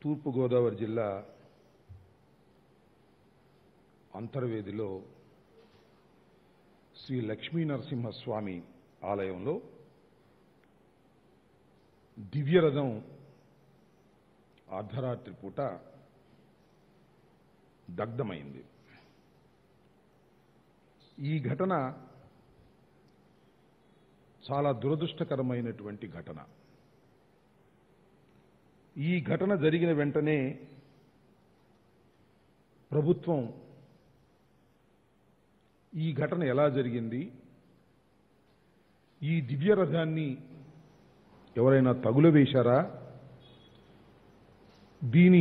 తూర్పుగోదావరి జిల్లా అంతర్వేదిలో శ్రీ లక్ష్మీ నరసింహస్వామి ఆలయంలో దివ్యరథం అర్ధరాత్రి పూట దగ్ధమైంది. ఈ ఘటన చాలా దురదృష్టకరమైనటువంటి ఘటన. ఈ ఘటన జరిగిన వెంటనే ప్రభుత్వం ఈ ఘటన ఎలా జరిగింది, ఈ దివ్యరథాన్ని ఎవరైనా తగులవేశారా, దీని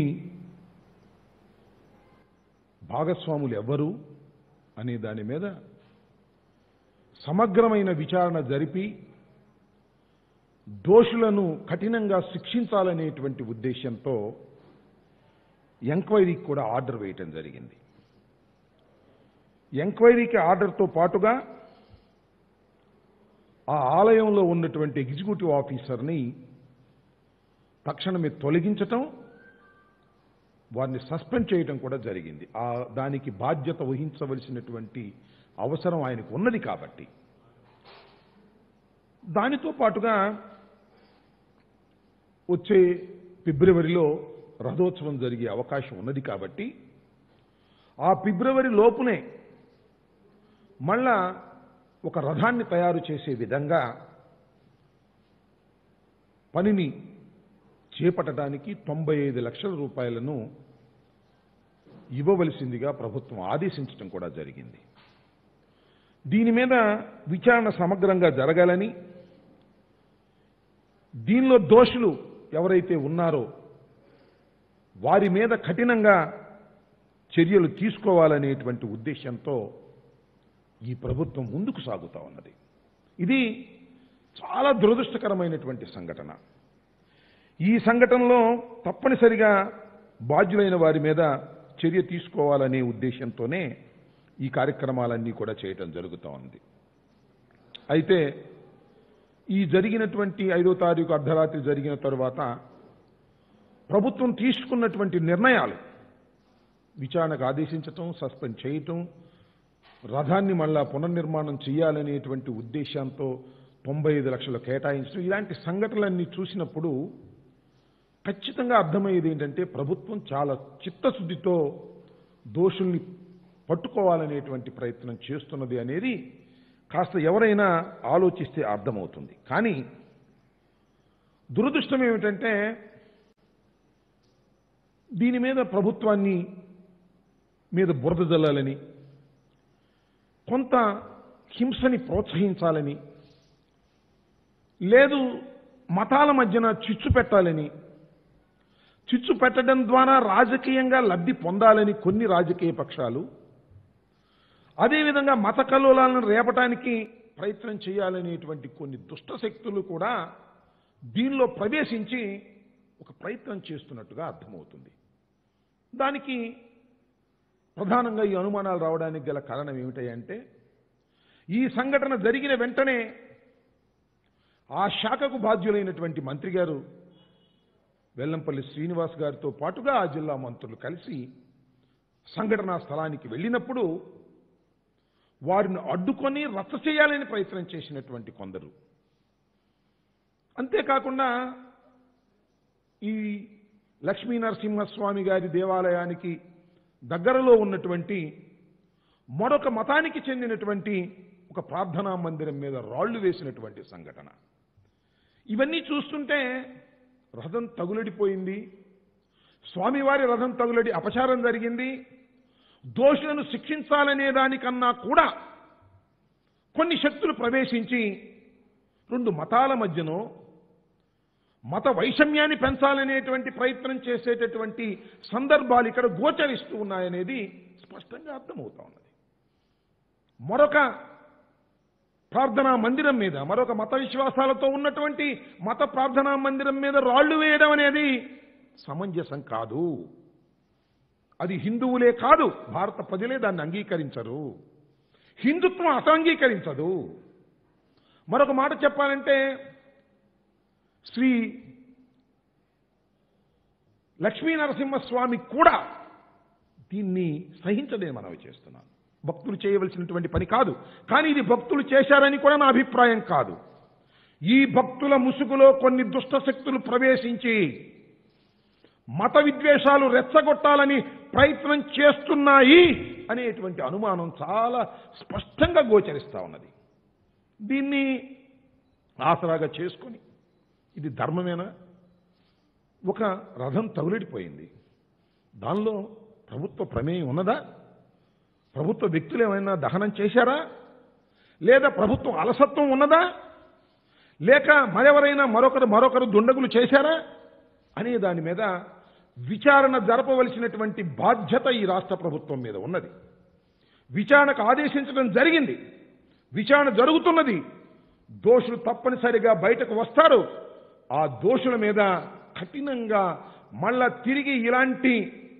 భాగస్వాములు ఎవరు అనే దాని మీద సమగ్రమైన విచారణ జరిపి దోషులను కఠినంగా శిక్షించాలనేటువంటి ఉద్దేశంతో ఎంక్వైరీకి కూడా ఆర్డర్ వేయటం జరిగింది. ఎంక్వైరీకి ఆర్డర్తో పాటుగా ఆ ఆలయంలో ఉన్నటువంటి ఎగ్జిక్యూటివ్ ఆఫీసర్ని తక్షణమే తొలగించటం, వారిని సస్పెండ్ చేయడం కూడా జరిగింది. దానికి బాధ్యత వహించవలసినటువంటి అవసరం ఆయనకు ఉన్నది కాబట్టి. దానితో పాటుగా వచ్చే ఫిబ్రవరిలో రథోత్సవం జరిగే అవకాశం ఉన్నది కాబట్టి ఆ ఫిబ్రవరి లోపునే మళ్ళా ఒక రథాన్ని తయారు చేసే విధంగా పనిని చేపట్టడానికి 95 లక్షల రూపాయలను ఇవ్వవలసిందిగా ప్రభుత్వం ఆదేశించడం కూడా జరిగింది. దీని మీద విచారణ సమగ్రంగా జరగాలని, దీనిలో దోషులు ఎవరైతే ఉన్నారో వారి మీద కఠినంగా చర్యలు తీసుకోవాలనేటువంటి ఉద్దేశంతో ఈ ప్రభుత్వం ముందుకు సాగుతా ఉన్నది. ఇది చాలా దురదృష్టకరమైనటువంటి సంఘటన. ఈ సంఘటనలో తప్పనిసరిగా బాధ్యులైన వారి మీద చర్య తీసుకోవాలనే ఉద్దేశంతోనే ఈ కార్యక్రమాలన్నీ కూడా చేయటం జరుగుతూ ఉంది. అయితే ఈ జరిగినటువంటి 5వ తారీఖు అర్ధరాత్రి జరిగిన తరువాత ప్రభుత్వం తీసుకున్నటువంటి నిర్ణయాలు, విచారణకు ఆదేశించటం, సస్పెండ్ చేయటం, రథాన్ని మళ్ళా పునర్నిర్మాణం చేయాలనేటువంటి ఉద్దేశంతో 95 లక్షలు కేటాయించడం, ఇలాంటి సంఘటనలన్నీ చూసినప్పుడు ఖచ్చితంగా అర్థమయ్యేది ఏంటంటే ప్రభుత్వం చాలా చిత్తశుద్ధితో దోషుల్ని పట్టుకోవాలనేటువంటి ప్రయత్నం చేస్తున్నది అనేది కాస్త ఎవరైనా ఆలోచిస్తే అర్థమవుతుంది. కానీ దురదృష్టం ఏమిటంటే దీని మీద ప్రభుత్వాన్ని మీద బురద జల్లాలని, కొంత హింసని ప్రోత్సహించాలని, లేదు మతాల మధ్యన చిచ్చు పెట్టాలని, చిచ్చు పెట్టడం ద్వారా రాజకీయంగా లబ్ధి పొందాలని కొన్ని రాజకీయ పక్షాలు, అదేవిధంగా మత కల్లోలాలను రేపటానికి ప్రయత్నం చేయాలనేటువంటి కొన్ని దుష్ట శక్తులు కూడా దీనిలో ప్రవేశించి ఒక ప్రయత్నం చేస్తున్నట్టుగా అర్థమవుతుంది. దానికి ప్రధానంగా ఈ అనుమానాలు రావడానికి గల కారణం ఏమిటంటే ఈ సంఘటన జరిగిన వెంటనే ఆ శాఖకు బాధ్యులైనటువంటి మంత్రి గారు వెల్లంపల్లి శ్రీనివాస్ గారితో పాటుగా ఆ జిల్లా మంత్రులు కలిసి సంఘటనా స్థలానికి వెళ్ళినప్పుడు వారిని అడ్డుకొని రచ్చ చేయాలని ప్రయత్నం చేసినటువంటి కొందరు, అంతేకాకుండా ఈ లక్ష్మీ నరసింహస్వామి గారి దేవాలయానికి దగ్గరలో ఉన్నటువంటి మరొక మతానికి చెందినటువంటి ఒక ప్రార్థనా మందిరం మీద రాళ్లు వేసినటువంటి సంఘటన. ఇవన్నీ చూస్తుంటే రథం తగులడిపోయింది, స్వామివారి రథం తగులడి అపచారం జరిగింది, దోషులను శిక్షించాలనే దానికన్నా కూడా కొన్ని శక్తులు ప్రవేశించి 2 మతాల మధ్యనో మత వైషమ్యాన్ని పెంచాలనేటువంటి ప్రయత్నం చేసేటటువంటి సందర్భాలు ఇక్కడ గోచరిస్తూ ఉన్నాయనేది స్పష్టంగా అర్థమవుతా ఉన్నది. మరొక ప్రార్థనా మందిరం మీద, మరొక మత విశ్వాసాలతో ఉన్నటువంటి మత ప్రార్థనా మందిరం మీద రాళ్లు వేయడం అనేది సమంజసం కాదు. అది హిందువులే కాదు, భారత ప్రజలే దాన్ని అంగీకరించరు, హిందుత్వం అసంగీకరించదు. మరొక మాట చెప్పాలంటే శ్రీ లక్ష్మీ నరసింహస్వామి కూడా దీన్ని సహించదని మనవి చేస్తున్నాను. భక్తులు చేయవలసినటువంటి పని కాదు, కానీ ఇది భక్తులు చేశారని కూడా నా అభిప్రాయం కాదు. ఈ భక్తుల ముసుగులో కొన్ని దుష్ట శక్తులు ప్రవేశించి మత విద్వేషాలు రెచ్చగొట్టాలని ప్రయత్నం చేస్తున్నాయి అనేటువంటి అనుమానం చాలా స్పష్టంగా గోచరిస్తా ఉన్నది. దీన్ని ఆసరాగా చేసుకొని ఇది ధర్మమేనా? ఒక రథం తగులడిపోయింది, దానిలో ప్రభుత్వ ప్రమేయం ఉన్నదా? ప్రభుత్వ వ్యక్తులు ఏమైనా దహనం చేశారా? లేదా ప్రభుత్వం అలసత్వం ఉన్నదా? లేక మరెవరైనా మరొకరు దుండగులు చేశారా అనే దాని మీద విచారణ జరపవలసినటువంటి బాధ్యత ఈ రాష్ట్ర ప్రభుత్వం మీద ఉన్నది. విచారణకు ఆదేశించడం జరిగింది, విచారణ జరుగుతున్నది. దోషులు తప్పనిసరిగా బయటకు వస్తారు. ఆ దోషుల మీద కఠినంగా మళ్ళా తిరిగి ఇలాంటి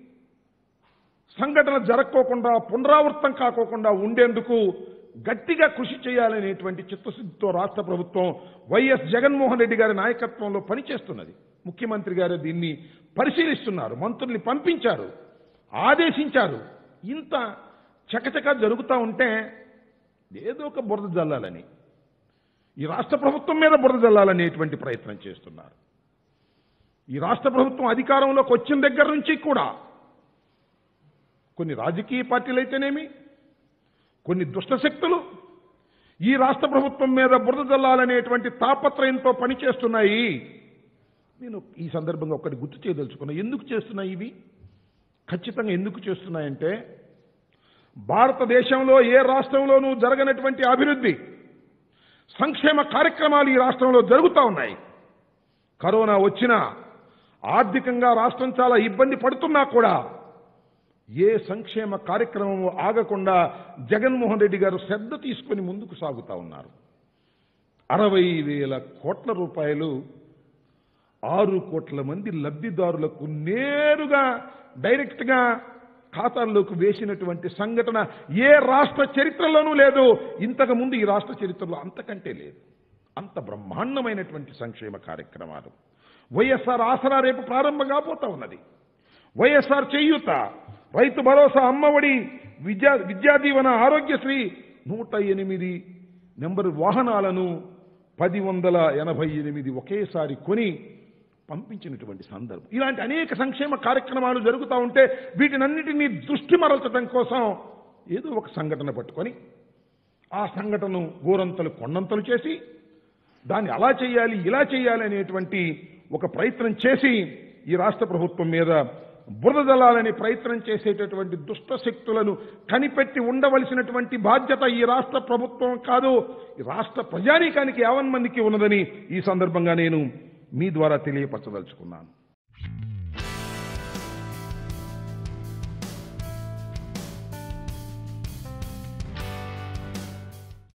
సంఘటన జరగకోకుండా, పునరావృతం కాకోకుండా ఉండేందుకు గట్టిగా కృషి చేయాలనేటువంటి చిత్తశుద్ధితో రాష్ట్ర ప్రభుత్వం వైఎస్ జగన్మోహన్ రెడ్డి గారి నాయకత్వంలో పనిచేస్తున్నది. ముఖ్యమంత్రి గారు దీన్ని పరిశీలిస్తున్నారు, మంత్రుల్ని పంపించారు, ఆదేశించారు. ఇంత చకచకా జరుగుతూ ఉంటే ఏదో ఒక బురద జల్లాలని, ఈ రాష్ట్ర ప్రభుత్వం మీద బురద జల్లాలనేటువంటి ప్రయత్నం చేస్తున్నారు. ఈ రాష్ట్ర ప్రభుత్వం అధికారంలోకి వచ్చిన దగ్గర నుంచి కూడా కొన్ని రాజకీయ పార్టీలు అయితేనేమి, కొన్ని దుష్టశక్తులు ఈ రాష్ట్ర ప్రభుత్వం మీద బురద జల్లాలనేటువంటి తాపత్రయంతో పనిచేస్తున్నాయి. నేను ఈ సందర్భంగా ఒకటి గుర్తు చేయదలుచుకున్నా. ఎందుకు చేస్తున్నాయి ఇవి? ఖచ్చితంగా ఎందుకు చేస్తున్నాయంటే, భారతదేశంలో ఏ రాష్ట్రంలోనూ జరగనటువంటి అభివృద్ధి, సంక్షేమ కార్యక్రమాలు ఈ రాష్ట్రంలో జరుగుతూ ఉన్నాయి. కరోనా వచ్చినా, ఆర్థికంగా రాష్ట్రం చాలా ఇబ్బంది పడుతున్నా కూడా ఏ సంక్షేమ కార్యక్రమం ఆగకుండా జగన్మోహన్ రెడ్డి గారు శ్రద్ధ తీసుకొని ముందుకు సాగుతా ఉన్నారు. 60,000 కోట్ల రూపాయలు 6 కోట్ల మంది లబ్ధిదారులకు నేరుగా డైరెక్ట్గా ఖాతాల్లోకి వేసినటువంటి సంఘటన ఏ రాష్ట్ర చరిత్రలోనూ లేదు. ఇంతకు ముందు ఈ రాష్ట్ర చరిత్రలో అంతకంటే లేదు. అంత బ్రహ్మాండమైనటువంటి సంక్షేమ కార్యక్రమాలు. వైఎస్ఆర్ ఆసరా రేపు ప్రారంభం కాబోతా ఉన్నది. వైఎస్ఆర్ చేయూత, రైతు భరోసా, అమ్మఒడి, విద్యాదీవన, ఆరోగ్యశ్రీ, 108 నెంబర్ వాహనాలను 1088 ఒకేసారి కొని పంపించినటువంటి సందర్భం. ఇలాంటి అనేక సంక్షేమ కార్యక్రమాలు జరుగుతూ ఉంటే వీటినన్నిటినీ దృష్టి మరల్చడం కోసం ఏదో ఒక సంఘటన పట్టుకొని ఆ సంఘటనను గోరంతలు కొండంతలు చేసి దాన్ని అలా చేయాలి, ఇలా చేయాలి అనేటువంటి ఒక ప్రయత్నం చేసి ఈ రాష్ట్ర ప్రభుత్వం మీద బురద జల్లాలని ప్రయత్నం చేసేటటువంటి దుష్ట శక్తులను కనిపెట్టి ఉండవలసినటువంటి బాధ్యత ఈ రాష్ట్ర ప్రభుత్వం కాదు, ఈ రాష్ట్ర ప్రజానీకానికి 50 మందికి ఉన్నదని ఈ సందర్భంగా నేను మీ ద్వారా తెలియపరచదలుచుకున్నాను.